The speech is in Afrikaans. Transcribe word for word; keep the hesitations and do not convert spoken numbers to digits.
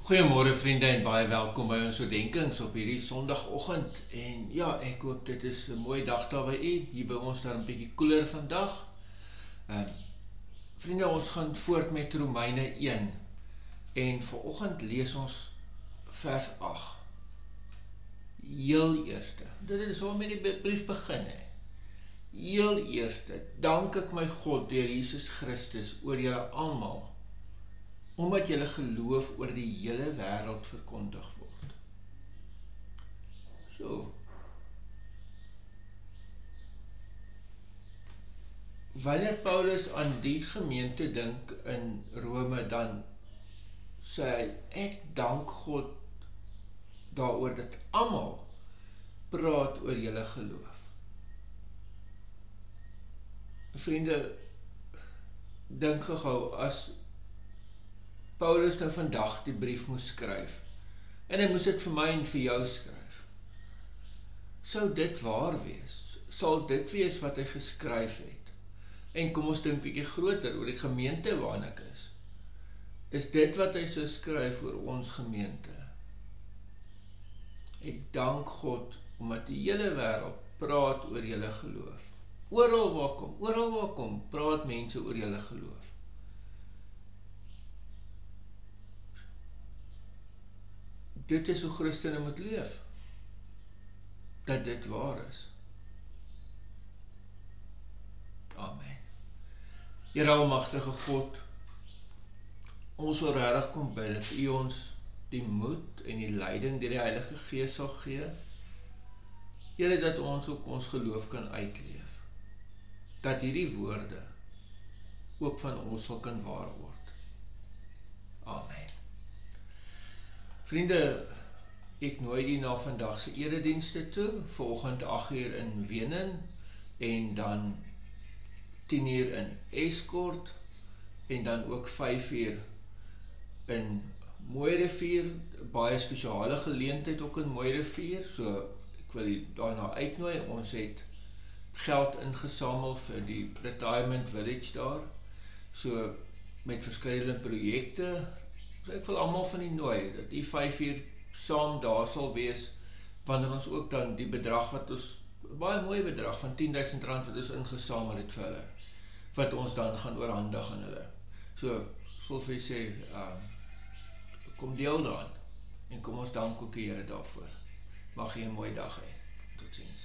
Goeiemôre vriende en baie welkom by ons oordenkings op hierdie Sondagoggend. En ja, ek hoop dit is 'n mooi dag daar by u. Hier by ons daar 'n bietjie koeler vandag. Ehm uh, vriende, ons gaan voort met Romeine een. En vanoggend lees ons vers agt. Heel eerste. Dit is waarmee die brief begin hè. Heel eerste, dank ek my God deur Jesus Christus oor julle almal, omdat julle geloof oor die hele wêreld verkondig word. So. Wanneer Paulus aan die gemeente dink in Rome, dan sê hy, ek dank God daaroor dat almal praat oor julle geloof. Vriende, dink gou, as Paulus nou vandag die brief moes skryf, en hy moes dit vir my en vir jou skryf, sou dit waar wees? Sal dit wees wat hy geskryf het? En kom ons dink bietjie groter oor die gemeente waarin ek is. Is dit wat hy sou skryf oor ons gemeente? Ek dank God, omdat die hele wêreld praat oor julle geloof. Oral waar kom, oral waar kom, praat mense oor julle geloof. Dit is hoe Christene moet leef, dat dit waar is. Amen. Here almagtige God, ons wil regtig kom bid dat U ons die moed en die leiding deur die Heilige Gees sal gee. Here, dat ons ook ons geloof kan uitleef. Dat hierdie woorde ook van ons sal kan waar word. Amen. Vriende, ek nooi u na vandag se eredienste toe, vanoggend agt uur in Wenen, en dan tien uur in Escort, en dan ook vyf uur in Mooirivier, baie spesiale geleentheid ook in Mooirivier, so ek wil u daarna uitnooi. Ons het geld ingesamel vir die retirement village daar, so met verskillende projekte. So ek wil almal van u nooi, dat u vyf uur saam daar sal wees, wanneer ons ook dan die bedrag wat ons, baie mooi bedrag van tien duisend rand wat ons ingesamel het vir hulle, wat ons dan gaan oorhandig aan hulle. So, sal vir u sê, uh, kom deel daaraan, en kom ons dank ook die Here daarvoor. Mag jy 'n mooi dag hê. Totsiens.